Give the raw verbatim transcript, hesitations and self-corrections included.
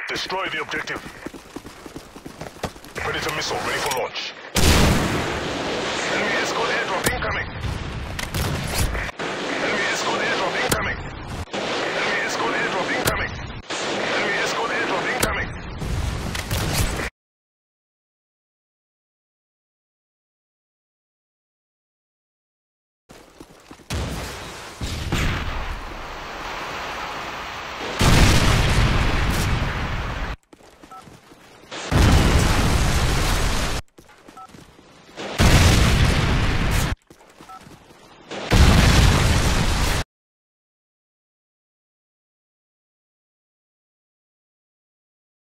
Destroy the objective. Predator missile ready for launch.